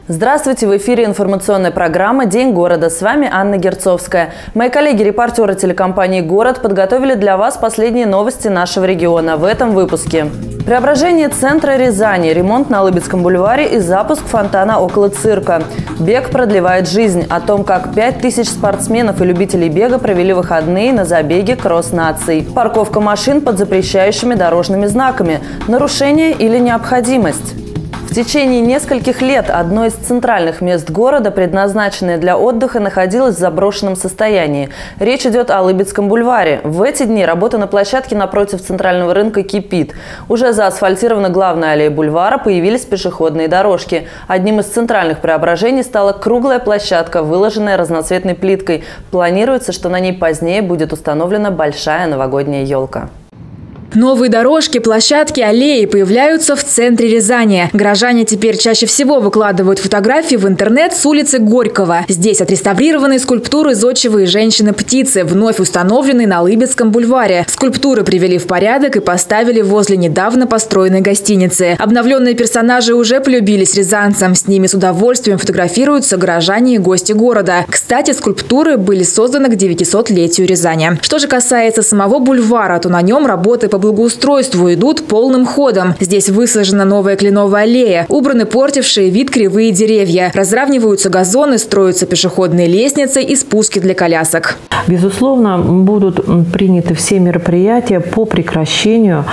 Здравствуйте! В эфире информационная программа «День города». С вами Анна Герцовская. Мои коллеги-репортеры телекомпании «Город» подготовили для вас последние новости нашего региона в этом выпуске. Преображение центра Рязани, ремонт на Лыбецком бульваре и запуск фонтана около цирка. Бег продлевает жизнь. О том, как 5000 спортсменов и любителей бега провели выходные на забеге «Кросс наций». Парковка машин под запрещающими дорожными знаками. Нарушение или необходимость? В течение нескольких лет одно из центральных мест города, предназначенное для отдыха, находилось в заброшенном состоянии. Речь идет о Лыбецком бульваре. В эти дни работа на площадке напротив центрального рынка кипит. Уже заасфальтирована главная аллея бульвара, появились пешеходные дорожки. Одним из центральных преображений стала круглая площадка, выложенная разноцветной плиткой. Планируется, что на ней позднее будет установлена большая новогодняя елка. Новые дорожки, площадки, аллеи появляются в центре Рязани. Горожане теперь чаще всего выкладывают фотографии в интернет с улицы Горького. Здесь отреставрированы скульптуры зодчего и женщины-птицы, вновь установленные на Лыбецком бульваре. Скульптуры привели в порядок и поставили возле недавно построенной гостиницы. Обновленные персонажи уже полюбились рязанцам. С ними с удовольствием фотографируются горожане и гости города. Кстати, скульптуры были созданы к 900-летию Рязани. Что же касается самого бульвара, то на нем работы по благоустройству идут полным ходом. Здесь высажена новая кленовая аллея, убраны портившие вид кривые деревья, разравниваются газоны, строятся пешеходные лестницы и спуски для колясок. Безусловно, будут приняты все мероприятия по прекращению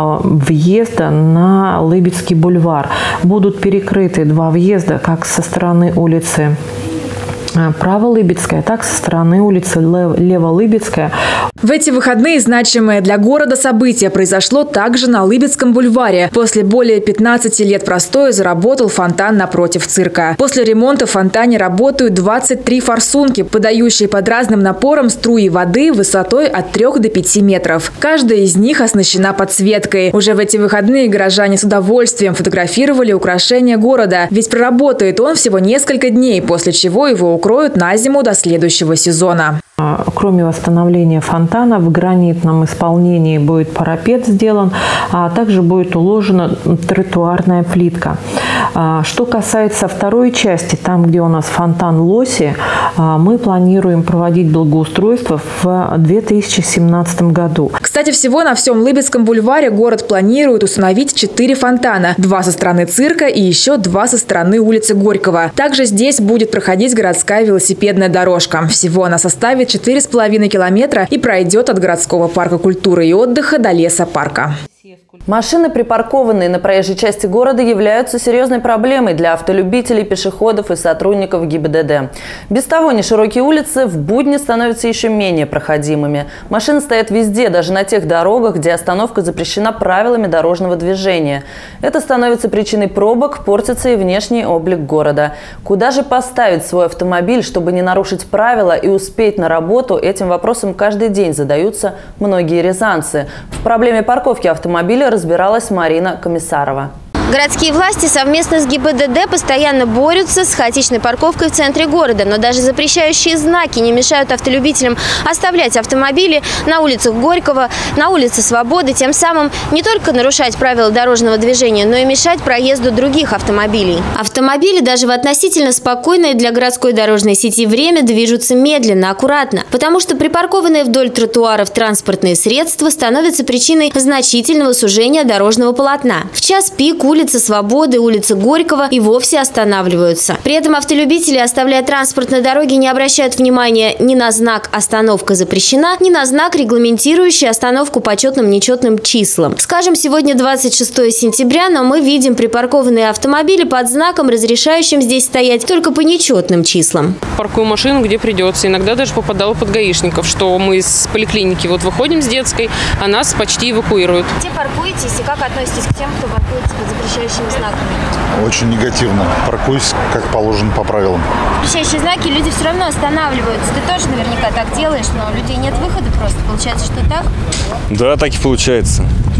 въезда на Лыбецкий бульвар. Будут перекрыты два въезда, как со стороны улицы Право-Лыбецкая, так со стороны улицы Лево-Лыбецкая. В эти выходные значимое для города событие произошло также на Лыбецком бульваре. После более 15 лет простоя заработал фонтан напротив цирка. После ремонта в фонтане работают 23 форсунки, подающие под разным напором струи воды высотой от 3 до 5 метров. Каждая из них оснащена подсветкой. Уже в эти выходные горожане с удовольствием фотографировали украшения города. Ведь проработает он всего несколько дней, после чего его укроют на зиму до следующего сезона. Кроме восстановления фонтана, в гранитном исполнении будет парапет сделан, а также будет уложена тротуарная плитка. Что касается второй части, там, где у нас фонтан Лоси, мы планируем проводить благоустройство в 2017 году. Кстати, всего на всем Лыбецком бульваре город планирует установить 4 фонтана. 2 со стороны цирка и еще 2 со стороны улицы Горького. Также здесь будет проходить городская велосипедная дорожка. Всего она составит 4,5 километра и пройдет от городского парка культуры и отдыха до лесопарка. Машины, припаркованные на проезжей части города, являются серьезной проблемой для автолюбителей, пешеходов и сотрудников ГИБДД. Без того неширокие улицы в будни становятся еще менее проходимыми. Машины стоят везде, даже на тех дорогах, где остановка запрещена правилами дорожного движения. Это становится причиной пробок, портится и внешний облик города. Куда же поставить свой автомобиль, чтобы не нарушить правила и успеть на работу, этим вопросом каждый день задаются многие рязанцы. В проблеме парковки автомобиля разбиралась Марина Комиссарова. Городские власти совместно с ГИБДД постоянно борются с хаотичной парковкой в центре города. Но даже запрещающие знаки не мешают автолюбителям оставлять автомобили на улицах Горького, на улице Свободы, тем самым не только нарушать правила дорожного движения, но и мешать проезду других автомобилей. Автомобили даже в относительно спокойное для городской дорожной сети время движутся медленно, аккуратно, потому что припаркованные вдоль тротуаров транспортные средства становятся причиной значительного сужения дорожного полотна. В час пик улицы Свободы, улицы Горького и вовсе останавливаются. При этом автолюбители, оставляя транспорт на дороге, не обращают внимания ни на знак «Остановка запрещена», ни на знак, регламентирующий остановку по четным-нечетным числам. Скажем, сегодня 26 сентября, но мы видим припаркованные автомобили под знаком, разрешающим здесь стоять только по нечетным числам. Паркую машину, где придется. Иногда даже попадала под гаишников, что мы из поликлиники выходим с детской, а нас почти эвакуируют. Где паркуетесь и как относитесь к тем, кто паркуется под запрещающими знаками? Очень негативно. Паркуюсь, как положено, по правилам. Запрещающие знаки, люди все равно останавливаются. Ты тоже наверняка так делаешь, но у людей нет выхода просто. Получается, что так? Да, так и получается.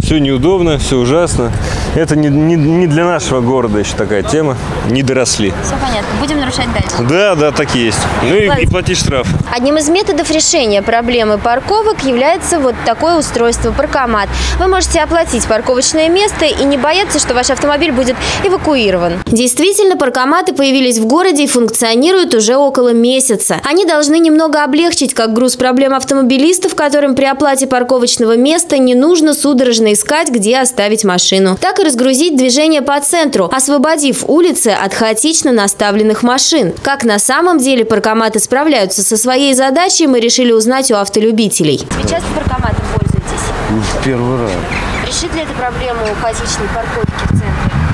Все неудобно, все ужасно. Это не для нашего города еще такая тема. Не доросли. Все понятно. Будем нарушать дальше. Да, так и есть. Ну и платить штраф. Одним из методов решения проблемы парковок является вот такое устройство – паркомат. Вы можете оплатить парковочное место и не бояться, что ваш автомобиль будет эвакуирован. Действительно, паркоматы появились в городе и функционируют уже около месяца. Они должны немного облегчить как груз проблем автомобилистов, которым при оплате парковочного места не нужно судорожно искать, где оставить машину, так и разгрузить движение по центру, освободив улицы от хаотично наставленных машин. Как на самом деле паркоматы справляются со своей задачей, мы решили узнать у автолюбителей. Вы часто паркоматом пользуетесь? Первый раз. Решит ли это проблему хаотичной парковки в центре?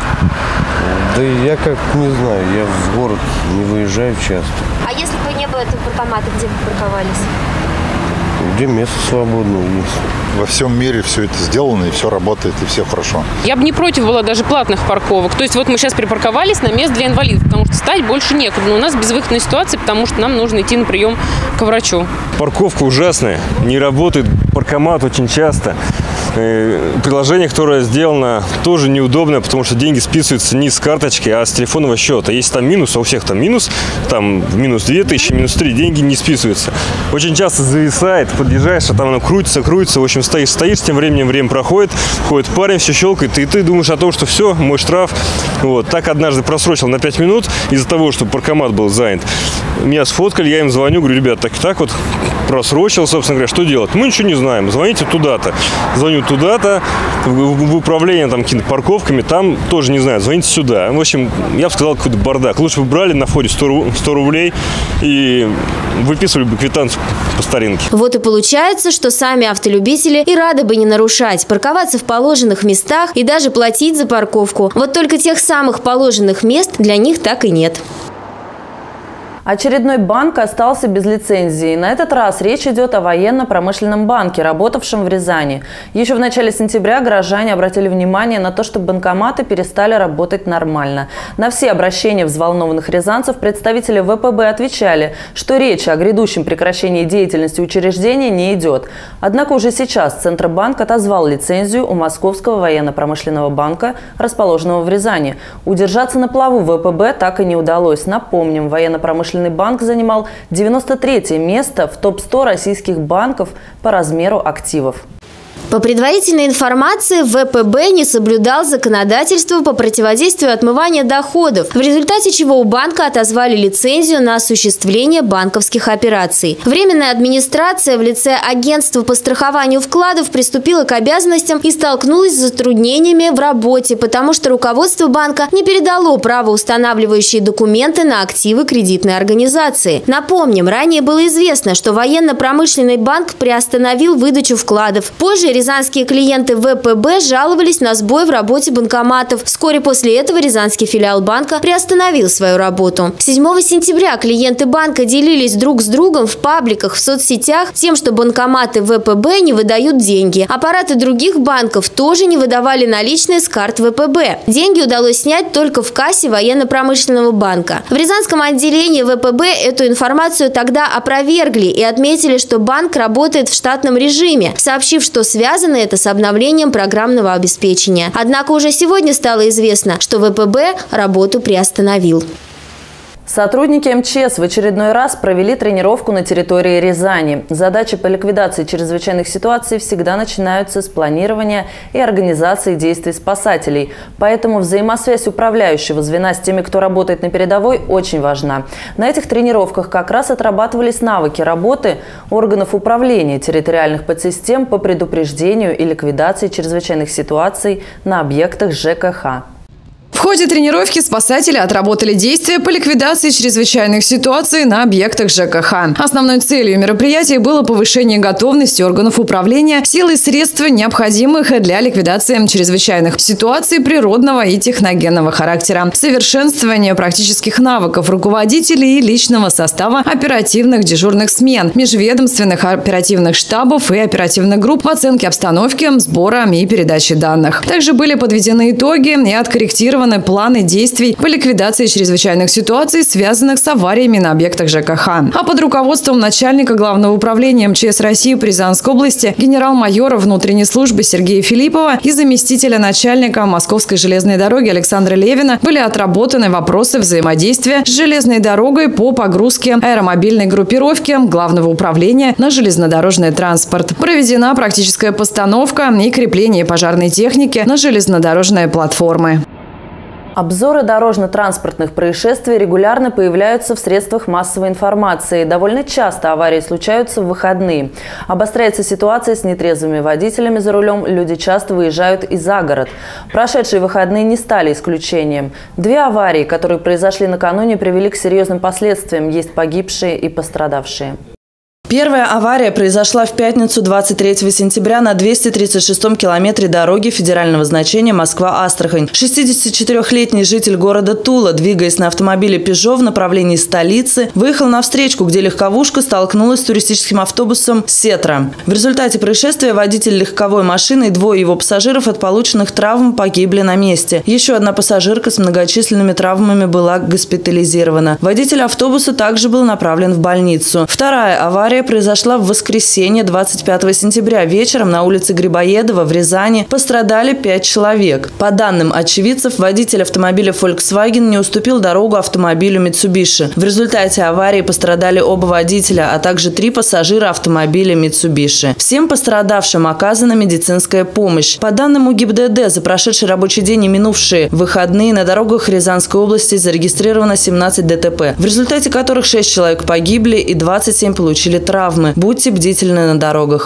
Да я как не знаю, я в город не выезжаю часто. А если бы не было этого паркомата, где бы парковались? Где место свободное есть. Во всем мире все это сделано, и все работает, и все хорошо. Я бы не против была даже платных парковок. То есть вот мы сейчас припарковались на место для инвалидов, потому что стать больше некуда. Но у нас безвыходная ситуация, потому что нам нужно идти на прием к врачу. Парковка ужасная, не работает паркомат очень часто. Приложение, которое сделано, тоже неудобное, потому что деньги списываются не с карточки, а с телефонного счета. Если там минус, а у всех там минус минус 2000, минус 3, деньги не списываются. Очень часто зависает, подъезжаешь, а там оно крутится. В общем, стоишь, тем временем время проходит, ходит парень, все щелкает, и ты думаешь о том, что все, мой штраф. Вот. Так однажды просрочил на 5 минут из-за того, что паркомат был занят. Меня сфоткали, я им звоню, говорю, ребят, так вот просрочил, собственно говоря, что делать? Мы ничего не знаем, звоните туда-то. Звоню туда-то, в управление там какими-то парковками, там тоже не знаю, звоните сюда. В общем, я бы сказал, какой-то бардак. Лучше бы брали на входе 100 рублей и выписывали бы квитанцию по старинке. Вот и получается, что сами автолюбители и рады бы не нарушать, парковаться в положенных местах и даже платить за парковку. Вот только тех самых положенных мест для них так и нет. Очередной банк остался без лицензии. На этот раз речь идет о военно-промышленном банке, работавшем в Рязани. Еще в начале сентября горожане обратили внимание на то, что банкоматы перестали работать нормально. На все обращения взволнованных рязанцев представители ВПБ отвечали, что речи о грядущем прекращении деятельности учреждения не идет. Однако уже сейчас Центробанк отозвал лицензию у Московского военно-промышленного банка, расположенного в Рязани. Удержаться на плаву ВПБ так и не удалось. Напомним, военно-промышленный банк занимал 93-е место в топ-100 российских банков по размеру активов. По предварительной информации, ВПБ не соблюдал законодательство по противодействию отмывания доходов, в результате чего у банка отозвали лицензию на осуществление банковских операций. Временная администрация в лице агентства по страхованию вкладов приступила к обязанностям и столкнулась с затруднениями в работе, потому что руководство банка не передало правоустанавливающие документы на активы кредитной организации. Напомним, ранее было известно, что военно-промышленный банк приостановил выдачу вкладов. Позже рязанские клиенты ВПБ жаловались на сбой в работе банкоматов. Вскоре после этого рязанский филиал банка приостановил свою работу. 7 сентября клиенты банка делились друг с другом в пабликах в соцсетях тем, что банкоматы ВПБ не выдают деньги. Аппараты других банков тоже не выдавали наличные с карт ВПБ. Деньги удалось снять только в кассе военно-промышленного банка. В рязанском отделении ВПБ эту информацию тогда опровергли и отметили, что банк работает в штатном режиме, сообщив, что связано это с обновлением программного обеспечения. Однако уже сегодня стало известно, что ВПБ работу приостановил. Сотрудники МЧС в очередной раз провели тренировку на территории Рязани. Задачи по ликвидации чрезвычайных ситуаций всегда начинаются с планирования и организации действий спасателей. Поэтому взаимосвязь управляющего звена с теми, кто работает на передовой, очень важна. На этих тренировках как раз отрабатывались навыки работы органов управления территориальных подсистем по предупреждению и ликвидации чрезвычайных ситуаций на объектах ЖКХ. В ходе тренировки спасатели отработали действия по ликвидации чрезвычайных ситуаций на объектах ЖКХ. Основной целью мероприятия было повышение готовности органов управления сил и средств, необходимых для ликвидации чрезвычайных ситуаций природного и техногенного характера, совершенствование практических навыков руководителей и личного состава оперативных дежурных смен, межведомственных оперативных штабов и оперативных групп в оценке обстановки, сбора и передачи данных. Также были подведены итоги и откорректированы разработаны планы действий по ликвидации чрезвычайных ситуаций, связанных с авариями на объектах ЖКХ. А под руководством начальника Главного управления МЧС России по Рязанской области генерал-майора внутренней службы Сергея Филиппова и заместителя начальника Московской железной дороги Александра Левина были отработаны вопросы взаимодействия с железной дорогой по погрузке аэромобильной группировки Главного управления на железнодорожный транспорт. Проведена практическая постановка и крепление пожарной техники на железнодорожные платформы. Обзоры дорожно-транспортных происшествий регулярно появляются в средствах массовой информации. Довольно часто аварии случаются в выходные. Обостряется ситуация с нетрезвыми водителями за рулем. Люди часто выезжают и за город. Прошедшие выходные не стали исключением. 2 аварии, которые произошли накануне, привели к серьезным последствиям. Есть погибшие и пострадавшие. Первая авария произошла в пятницу 23 сентября на 236-м километре дороги федерального значения Москва-Астрахань. 64-летний житель города Тула, двигаясь на автомобиле «Пежо» в направлении столицы, выехал на встречку, где легковушка столкнулась с туристическим автобусом «Сетра». В результате происшествия водитель легковой машины и 2 его пассажиров от полученных травм погибли на месте. Еще одна пассажирка с многочисленными травмами была госпитализирована. Водитель автобуса также был направлен в больницу. Вторая авария произошла в воскресенье 25 сентября. Вечером на улице Грибоедова в Рязани пострадали 5 человек. По данным очевидцев, водитель автомобиля Volkswagen не уступил дорогу автомобилю Mitsubishi. В результате аварии пострадали оба водителя, а также 3 пассажира автомобиля Mitsubishi. Всем пострадавшим оказана медицинская помощь. По данным УГИБДД, за прошедший рабочий день и минувшие выходные на дорогах Рязанской области зарегистрировано 17 ДТП, в результате которых 6 человек погибли и 27 получили травмы. Будьте бдительны на дорогах.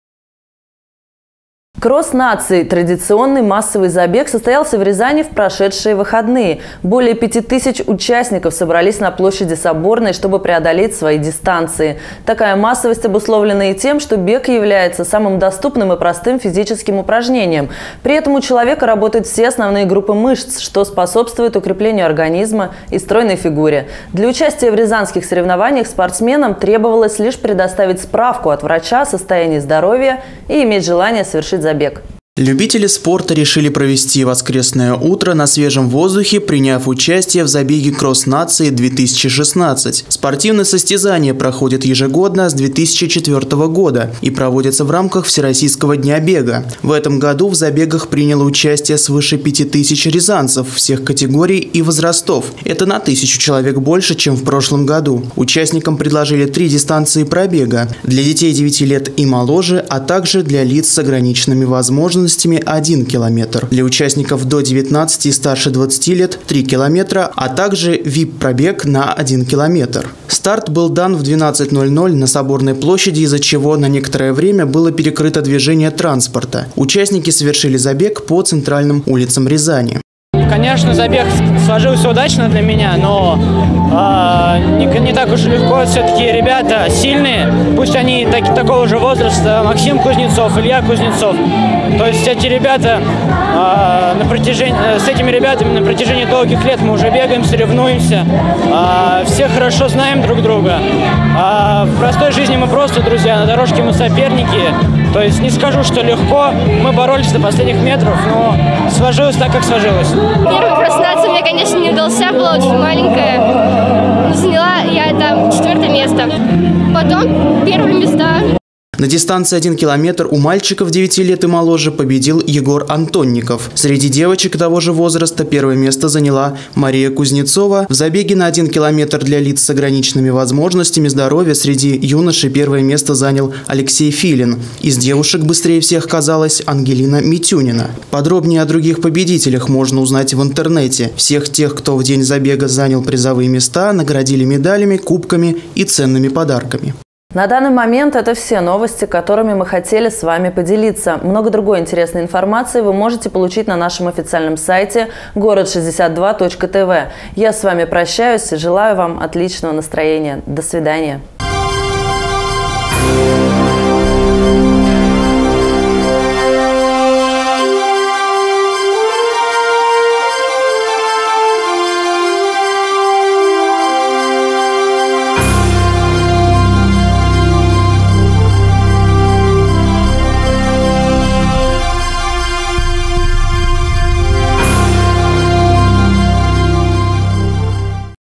Кросс наций – традиционный массовый забег состоялся в Рязани в прошедшие выходные. Более 5000 участников собрались на площади Соборной, чтобы преодолеть свои дистанции. Такая массовость обусловлена и тем, что бег является самым доступным и простым физическим упражнением. При этом у человека работают все основные группы мышц, что способствует укреплению организма и стройной фигуре. Для участия в рязанских соревнованиях спортсменам требовалось лишь предоставить справку от врача о состоянии здоровья и иметь желание совершить забег. Любители спорта решили провести воскресное утро на свежем воздухе, приняв участие в забеге «Кросс нации-2016». Спортивные состязания проходят ежегодно с 2004 года и проводятся в рамках Всероссийского дня бега. В этом году в забегах приняло участие свыше 5000 рязанцев всех категорий и возрастов. Это на 1000 человек больше, чем в прошлом году. Участникам предложили 3 дистанции пробега – для детей 9 лет и моложе, а также для лиц с ограниченными возможностями 1 километр. Для участников до 19 и старше 20 лет 3 километра, а также VIP-пробег на 1 километр. Старт был дан в 12:00 на Соборной площади, из-за чего на некоторое время было перекрыто движение транспорта. Участники совершили забег по центральным улицам Рязани. Конечно, забег сложился удачно для меня, но не так уж легко. Все-таки ребята сильные, пусть они такого же возраста, Максим Кузнецов, Илья Кузнецов. То есть эти ребята, с этими ребятами на протяжении долгих лет мы уже бегаем, соревнуемся, все хорошо знаем друг друга. В простой жизни мы просто друзья, на дорожке мы соперники. То есть не скажу, что легко, мы боролись до последних метров, но сложилось так, как сложилось. Первый кросс нации мне, конечно, не удался, была очень маленькая. Но заняла я там 4-е место. Потом первые места. На дистанции 1 километр у мальчиков 9 лет и моложе победил Егор Антонников. Среди девочек того же возраста первое место заняла Мария Кузнецова. В забеге на 1 километр для лиц с ограниченными возможностями здоровья среди юношей первое место занял Алексей Филин. Из девушек быстрее всех казалась Ангелина Митюнина. Подробнее о других победителях можно узнать в интернете. Всех тех, кто в день забега занял призовые места, наградили медалями, кубками и ценными подарками. На данный момент это все новости, которыми мы хотели с вами поделиться. Много другой интересной информации вы можете получить на нашем официальном сайте город62.тв. Я с вами прощаюсь и желаю вам отличного настроения. До свидания.